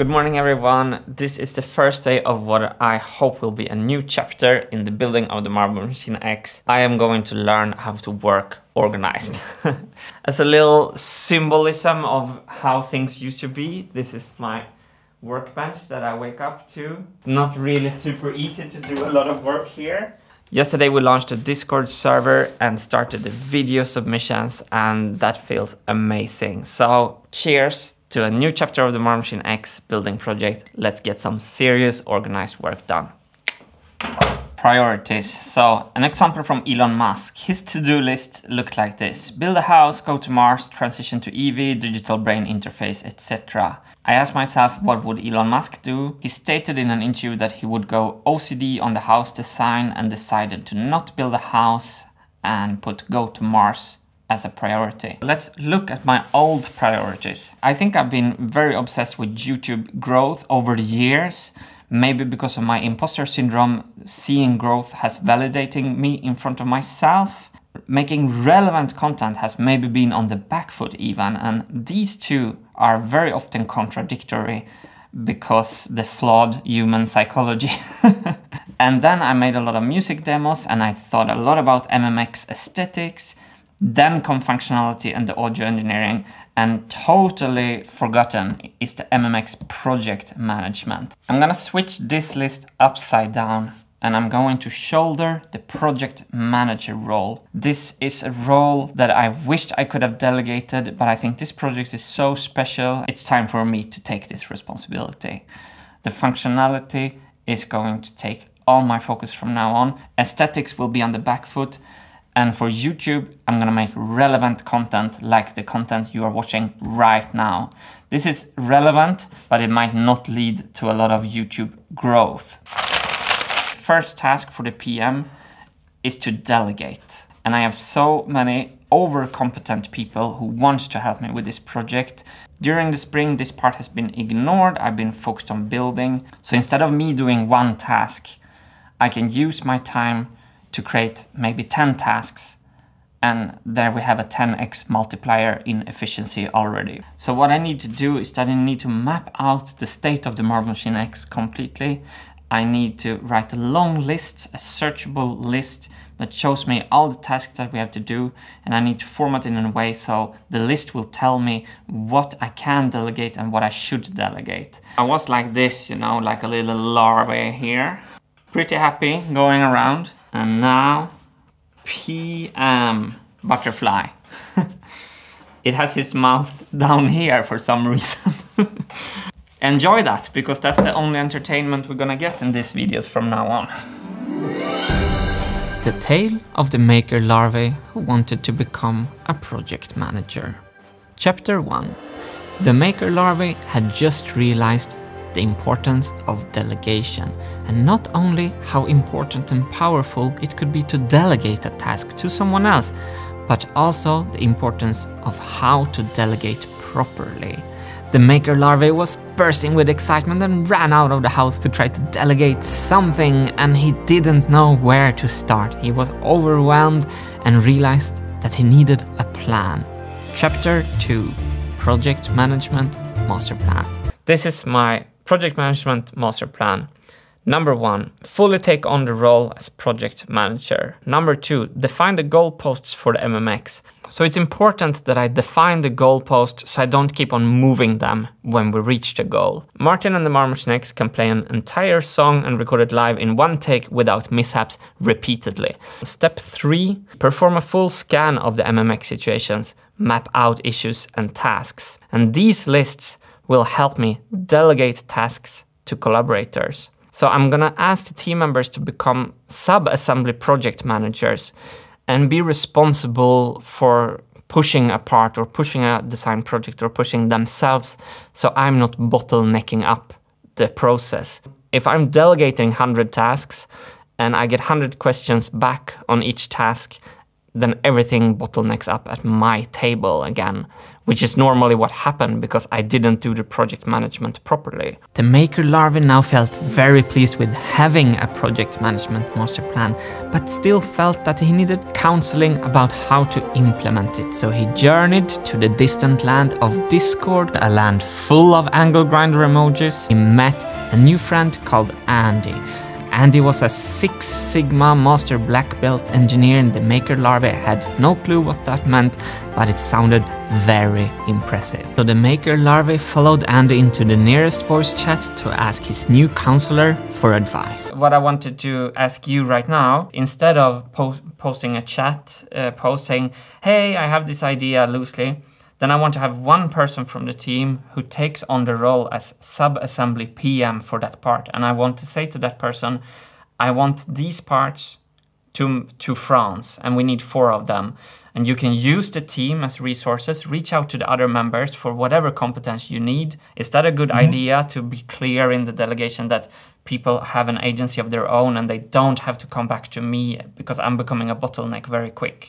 Good morning everyone, this is the first day of what I hope will be a new chapter in the building of the Marble Machine X. I am going to learn how to work organized. As a little symbolism of how things used to be, this is my workbench that I wake up to. It's not really super easy to do a lot of work here. Yesterday we launched a Discord server and started the video submissions, and that feels amazing. So cheers to a new chapter of the Marble Machine X building project. Let's get some serious organized work done. Priorities. So an example from Elon Musk. His to-do list looked like this: build a house, go to Mars, transition to EV, digital brain interface, etc. I asked myself, what would Elon Musk do? He stated in an interview that he would go OCD on the house design and decided to not build a house and put go to Mars as a priority. Let's look at my old priorities. I think I've been very obsessed with YouTube growth over the years. Maybe because of my imposter syndrome, seeing growth has validating me in front of myself. Making relevant content has maybe been on the back foot even, and these two are very often contradictory because the flawed human psychology. And then I made a lot of music demos and I thought a lot about MMX aesthetics, then come functionality and the audio engineering, and totally forgotten is the MMX project management. I'm gonna switch this list upside down and I'm going to shoulder the project manager role. This is a role that I wished I could have delegated, but I think this project is so special, it's time for me to take this responsibility. The functionality is going to take all my focus from now on. Aesthetics will be on the back foot. And for YouTube, I'm gonna make relevant content like the content you are watching right now. This is relevant, but it might not lead to a lot of YouTube growth. First task for the PM is to delegate. And I have so many overcompetent people who want to help me with this project. During the spring, this part has been ignored. I've been focused on building. So instead of me doing one task, I can use my time to create maybe 10 tasks, and there we have a 10x multiplier in efficiency already. So what I need to do is that I need to map out the state of the Marble Machine X completely. I need to write a long list, a searchable list that shows me all the tasks that we have to do, and I need to format it in a way so the list will tell me what I can delegate and what I should delegate. I was like this, you know, like a little larvae here. Pretty happy going around. And now, PM butterfly. It has his mouth down here for some reason. Enjoy that, because that's the only entertainment we're gonna get in these videos from now on. The tale of the maker larvae who wanted to become a project manager. Chapter 1. The maker larvae had just realized the importance of delegation, and not only how important and powerful it could be to delegate a task to someone else, but also the importance of how to delegate properly. The maker larvae was bursting with excitement and ran out of the house to try to delegate something, and he didn't know where to start. He was overwhelmed and realized that he needed a plan. Chapter 2. Project Management Master Plan. This is my Project Management Master Plan. Number 1, fully take on the role as project manager. Number 2, define the goalposts for the MMX. So it's important that I define the goalposts so I don't keep on moving them when we reach the goal. Martin and the Marble Machine X can play an entire song and record it live in one take without mishaps repeatedly. Step 3, perform a full scan of the MMX situations, map out issues and tasks. And these lists will help me delegate tasks to collaborators. So I'm gonna ask the team members to become sub-assembly project managers and be responsible for pushing a part or pushing a design project or pushing themselves, so I'm not bottlenecking up the process. If I'm delegating 100 tasks and I get 100 questions back on each task, then everything bottlenecks up at my table again, which is normally what happened because I didn't do the project management properly. The maker larvae now felt very pleased with having a project management master plan, but still felt that he needed counseling about how to implement it. So he journeyed to the distant land of Discord, a land full of angle grinder emojis. He met a new friend called Andy. Andy was a 6 Sigma Master Black Belt engineer, and the maker larvae had no clue what that meant, but it sounded very impressive. So the maker larvae followed Andy into the nearest voice chat to ask his new counselor for advice. What I wanted to ask you right now, instead of posting a chat post saying, hey, I have this idea loosely, then I want to have one person from the team who takes on the role as sub-assembly PM for that part. And I want to say to that person, I want these parts to France, and we need 4 of them. And you can use the team as resources, reach out to the other members for whatever competence you need. Is that a good idea, to be clear in the delegation that people have an agency of their own and they don't have to come back to me because I'm becoming a bottleneck very quick?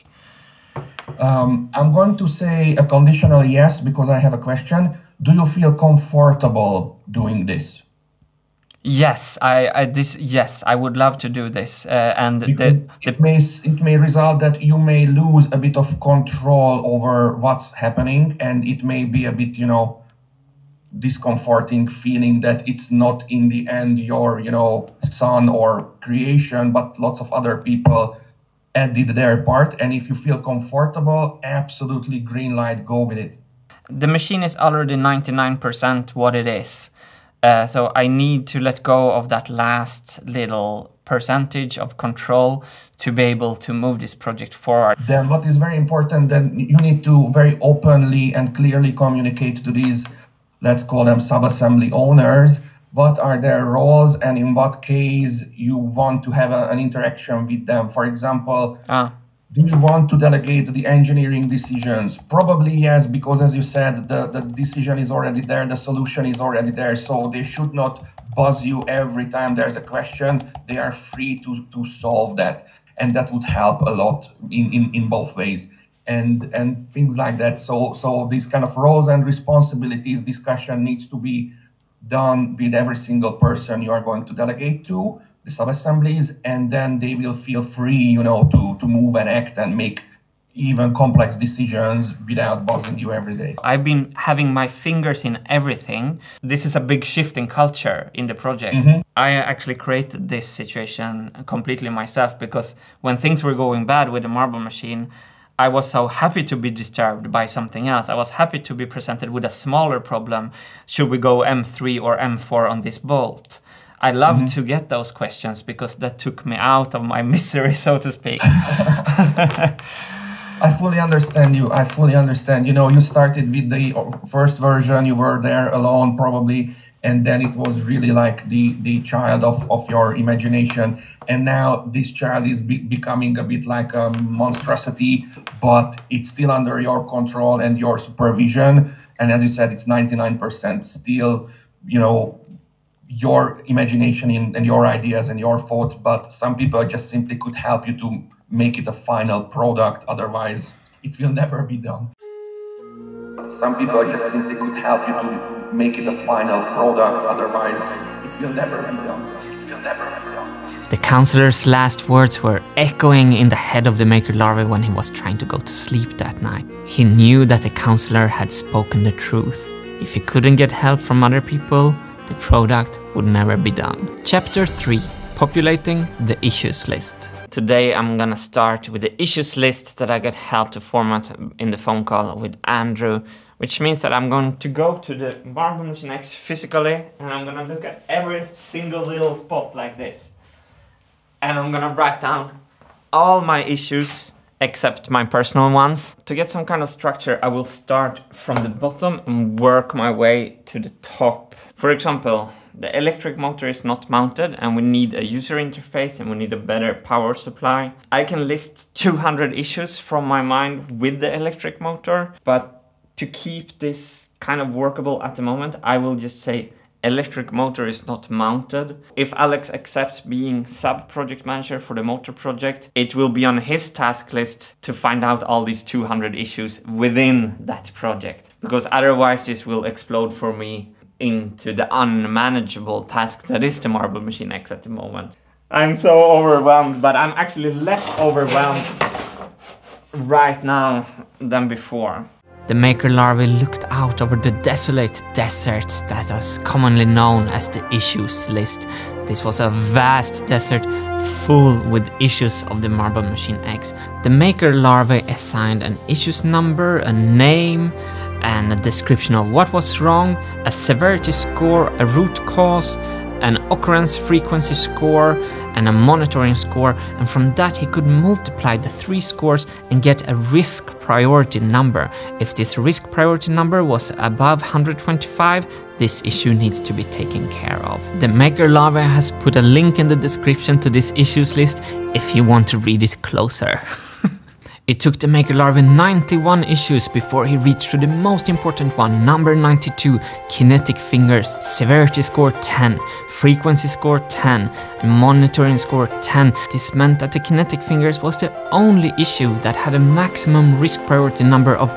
I'm going to say a conditional yes because I have a question. Do you feel comfortable doing this? Yes, yes, I would love to do this. And it may result that you may lose a bit of control over what's happening, and it may be a bit, discomforting feeling that it's not in the end your, son or creation, but lots of other people did their part. And if you feel comfortable, absolutely green light, go with it. The machine is already 99% what it is. So I need to let go of that last little percentage of control to be able to move this project forward. Then what is very important, then you need to very openly and clearly communicate to these, let's call them sub-assembly owners, what are their roles and in what case you want to have an interaction with them. For example, do you want to delegate the engineering decisions? Probably yes, because as you said, the decision is already there, the solution is already there, so they should not buzz you every time there's a question. They are free to solve that, and that would help a lot in both ways. And things like that. So these kind of roles and responsibilities discussion needs to be done with every single person you are going to delegate to, the sub-assemblies, and then they will feel free, to move and act and make even complex decisions without buzzing you every day. I've been having my fingers in everything. This is a big shift in culture in the project. I actually created this situation completely myself, because when things were going bad with the marble machine, I was so happy to be disturbed by something else. I was happy to be presented with a smaller problem. Should we go M3 or M4 on this bolt? I love to get those questions because that took me out of my misery, so to speak. I fully understand you. I fully understand. You started with the first version, you were there alone probably, and then it was really like the child of your imagination. And now this child is becoming a bit like a monstrosity, but it's still under your control and your supervision. And as you said, it's 99% still, your imagination and your ideas and your thoughts, but some people just simply could help you to make it a final product. Otherwise, it will never be done. Some people just simply could help you to make it a final product. Otherwise, it will never be done. It will never be done. The counselor's last words were echoing in the head of the maker larvae when he was trying to go to sleep that night. He knew that the counselor had spoken the truth. If he couldn't get help from other people, the product would never be done. Chapter 3. Populating the issues list. Today I'm gonna start with the issues list that I got help to format in the phone call with Andrew, which means that I'm going to go to the marble machine X physically, and I'm gonna look at every single little spot like this. And I'm gonna write down all my issues except my personal ones. To get some kind of structure, I will start from the bottom and work my way to the top. For example, the electric motor is not mounted and we need a user interface and we need a better power supply. I can list 200 issues from my mind with the electric motor, but to keep this kind of workable at the moment, I will just say electric motor is not mounted. If Alex accepts being sub-project manager for the motor project, it will be on his task list to find out all these 200 issues within that project. Because otherwise this will explode for me into the unmanageable task that is the Marble Machine X at the moment. I'm so overwhelmed, but I'm actually less overwhelmed right now than before. The maker larvae looked out over the desolate desert that was commonly known as the issues list. This was a vast desert full with issues of the Marble Machine X. The maker larvae assigned an issues number, a name, and a description of what was wrong, a severity score, a root cause, an occurrence frequency score, and a monitoring score, and from that he could multiply the 3 scores and get a risk priority number. If this risk priority number was above 125, this issue needs to be taken care of. The maker larvae has put a link in the description to this issues list if you want to read it closer. It took the maker larvae 91 issues before he reached to the most important one, number 92, kinetic fingers, severity score 10, frequency score 10, and monitoring score 10. This meant that the kinetic fingers was the only issue that had a maximum risk priority number of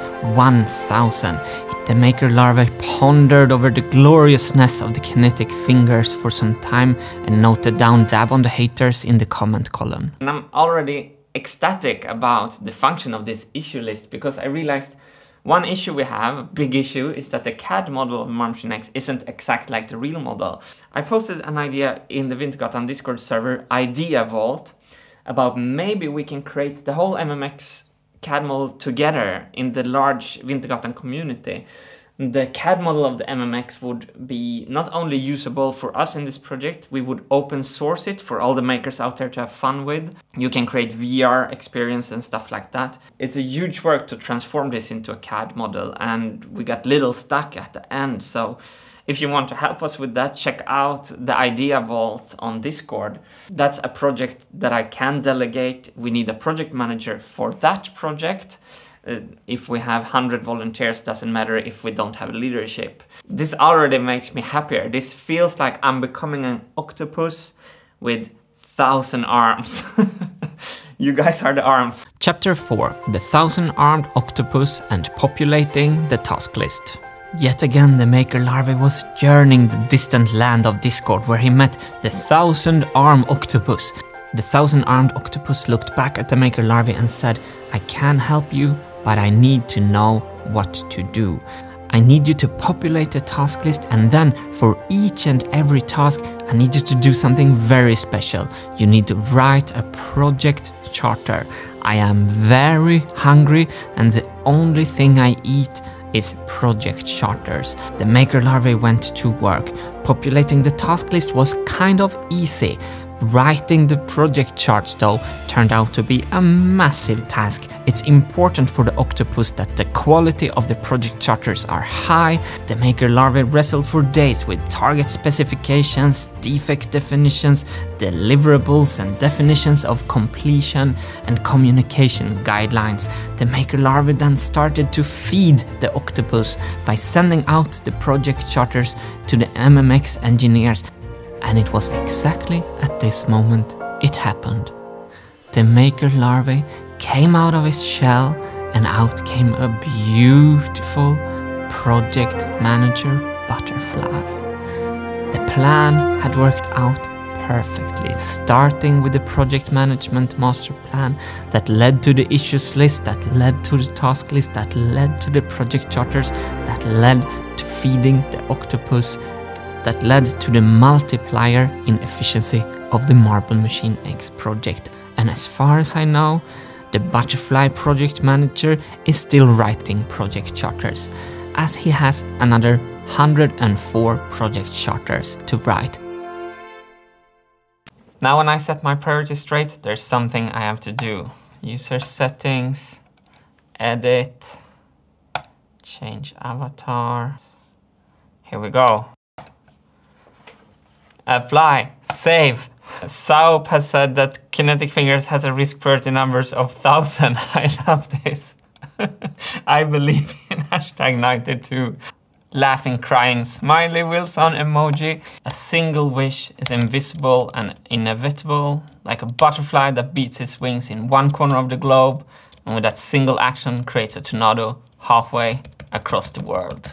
1000. The maker larvae pondered over the gloriousness of the kinetic fingers for some time and noted down "dab on the haters" in the comment column. And I'm already ecstatic about the function of this issue list, because I realized one issue we have, a big issue, is that the CAD model of Marble Machine X isn't exact like the real model. I posted an idea in the Wintergatan Discord server, Idea Vault, about maybe we can create the whole MMX CAD model together in the large Wintergatan community. The CAD model of the MMX would be not only usable for us in this project, we would open source it for all the makers out there to have fun with. You can create VR experience and stuff like that. It's a huge work to transform this into a CAD model, and we got little stuck at the end. So if you want to help us with that, check out the Idea Vault on Discord. That's a project that I can delegate. We need a project manager for that project. If we have 100 volunteers, doesn't matter if we don't have leadership. This already makes me happier. This feels like I'm becoming an octopus with 1,000 arms. You guys are the arms. Chapter 4. The 1,000-armed octopus and populating the task list. Yet again, the maker larvae was journeying the distant land of Discord, where he met the 1,000-armed octopus. The 1,000-armed octopus looked back at the maker larvae and said, "I can help you, but I need to know what to do. I need you to populate the task list, and then for each and every task, I need you to do something very special. You need to write a project charter. I am very hungry, and the only thing I eat is project charters." The maker larvae went to work. Populating the task list was kind of easy. Writing the project charts, though, turned out to be a massive task. It's important for the octopus that the quality of the project charters are high. The maker larvae wrestled for days with target specifications, defect definitions, deliverables and definitions of completion, and communication guidelines. The maker larvae then started to feed the octopus by sending out the project charters to the MMX engineers. And it was exactly at this moment it happened. The maker larvae came out of his shell, and out came a beautiful project manager butterfly. The plan had worked out perfectly, starting with the project management master plan that led to the issues list, that led to the task list, that led to the project charters, that led to feeding the octopus, that led to the multiplier in efficiency of the Marble Machine X project. And as far as I know, the butterfly project manager is still writing project charters, as he has another 104 project charters to write. Now when I set my priorities straight, there's something I have to do. User settings, edit, change avatar. Here we go. Apply, save. Saup has said that kinetic fingers has a risk priority numbers of 1,000. I love this. I believe in #92. laughing, crying, smiley Wilson emoji. A single wish is invisible and inevitable, like a butterfly that beats its wings in one corner of the globe, and with that single action creates a tornado halfway across the world.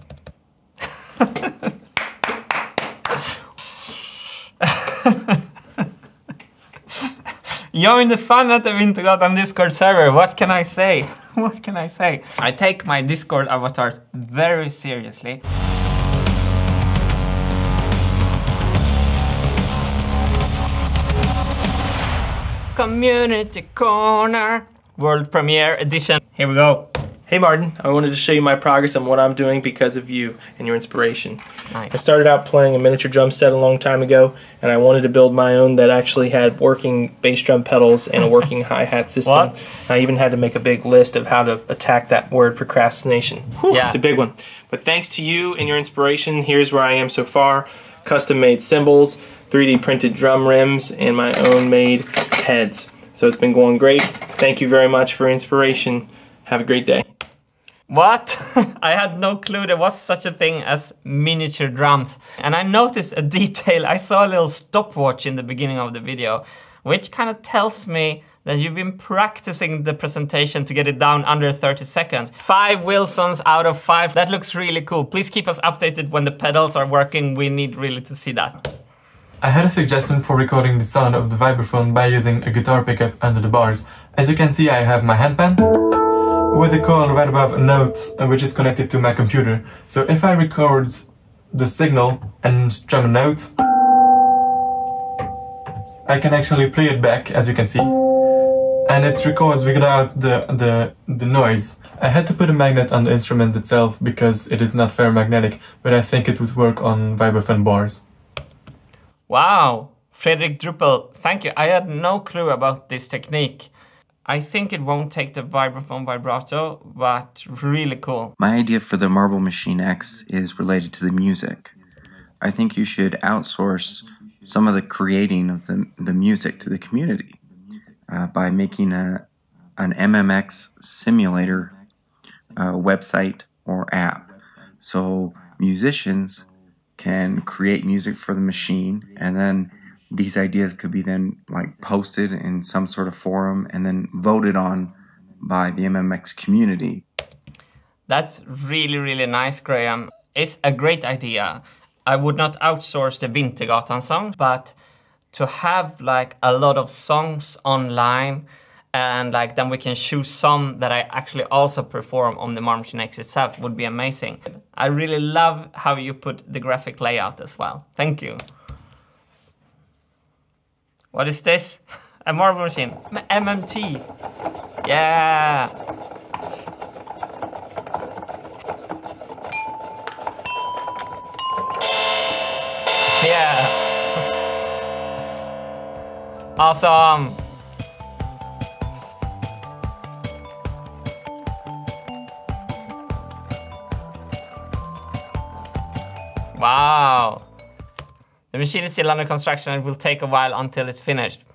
Join the fun at the Wintergatan Discord server. What can I say? What can I say? I take my Discord avatars very seriously. Community Corner World Premiere Edition. Here we go. Hey Martin, I wanted to show you my progress on what I'm doing because of you and your inspiration. Nice. I started out playing a miniature drum set a long time ago, and I wanted to build my own that actually had working bass drum pedals and a working hi-hat system. What? I even had to make a big list of how to attack that word procrastination. Whew, Yeah. It's a big one. But thanks to you and your inspiration, here's where I am so far. Custom-made cymbals, 3D printed drum rims, and my own made heads. So it's been going great. Thank you very much for inspiration. Have a great day. What? I had no clue there was such a thing as miniature drums. And I noticed a detail. I saw a little stopwatch in the beginning of the video, which kind of tells me that you've been practicing the presentation to get it down under 30 seconds. 5 Wilsons out of 5. That looks really cool. Please keep us updated when the pedals are working. We need really to see that. I had a suggestion for recording the sound of the vibraphone by using a guitar pickup under the bars. As you can see, I have my handpan with a coil right above a note which is connected to my computer. So if I record the signal and strum a note, I can actually play it back, as you can see, and it records without the noise. I had to put a magnet on the instrument itself because it is not ferromagnetic, but I think it would work on vibraphone bars. Wow, Frédéric Druppel, thank you. I had no clue about this technique. I think it won't take the vibraphone vibrato, but really cool. My idea for the Marble Machine X is related to the music. I think you should outsource some of the creating of the music to the community by making an MMX simulator website or app. So musicians can create music for the machine, and then these ideas could be then like posted in some sort of forum and then voted on by the MMX community. That's really, really nice, Graham. It's a great idea. I would not outsource the Wintergatan songs, but to have like a lot of songs online, and like then we can choose some that I actually also perform on the Marble Machine X itself would be amazing. I really love how you put the graphic layout as well. Thank you. What is this? A marble machine. MMT. Yeah. Yeah. Awesome. Wow. The machine is still under construction and it will take a while until it's finished.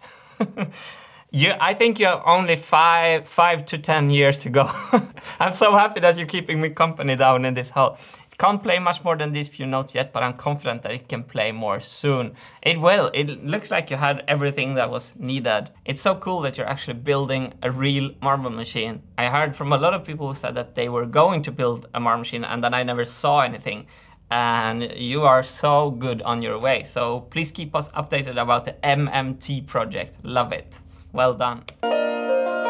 I think you have only 5 to 10 years to go. I'm so happy that you're keeping me company down in this hole. It can't play much more than these few notes yet, but I'm confident that it can play more soon. It will. It looks like you had everything that was needed. It's so cool that you're actually building a real marble machine. I heard from a lot of people who said that they were going to build a marble machine and then I never saw anything. And you are so good on your way. So please keep us updated about the MMT project. Love it. Well done.